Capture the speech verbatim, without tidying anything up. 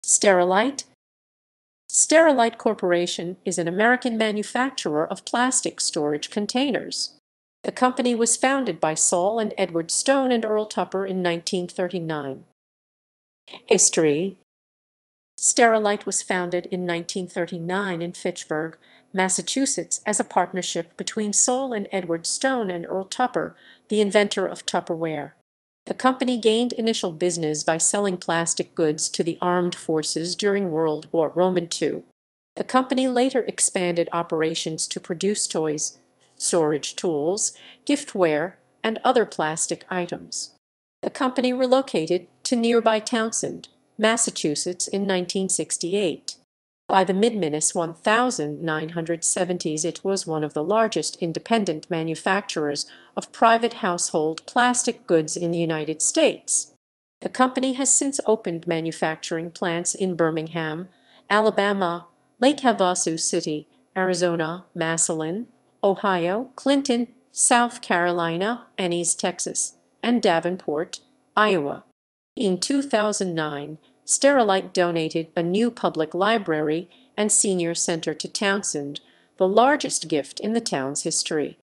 Sterilite. Sterilite Corporation is an American manufacturer of plastic storage containers. The company was founded by Saul and Edward Stone and Earl Tupper in nineteen thirty-nine. History. Sterilite was founded in nineteen thirty-nine in Fitchburg, Massachusetts, as a partnership between Saul and Edward Stone and Earl Tupper, the inventor of Tupperware. The company gained initial business by selling plastic goods to the armed forces during World War Two. The company later expanded operations to produce toys, storage tools, giftware, and other plastic items. The company relocated to nearby Townsend, Massachusetts in nineteen sixty-eight. By the mid-nineteen seventies it was one of the largest independent manufacturers of private household plastic goods in the United States. The company has since opened manufacturing plants in Birmingham, Alabama, Lake Havasu City, Arizona, Massillon, Ohio, Clinton, South Carolina, Ennis, Texas, and Davenport, Iowa. In two thousand nine, Sterilite donated a new public library and senior center to Townsend, the largest gift in the town's history.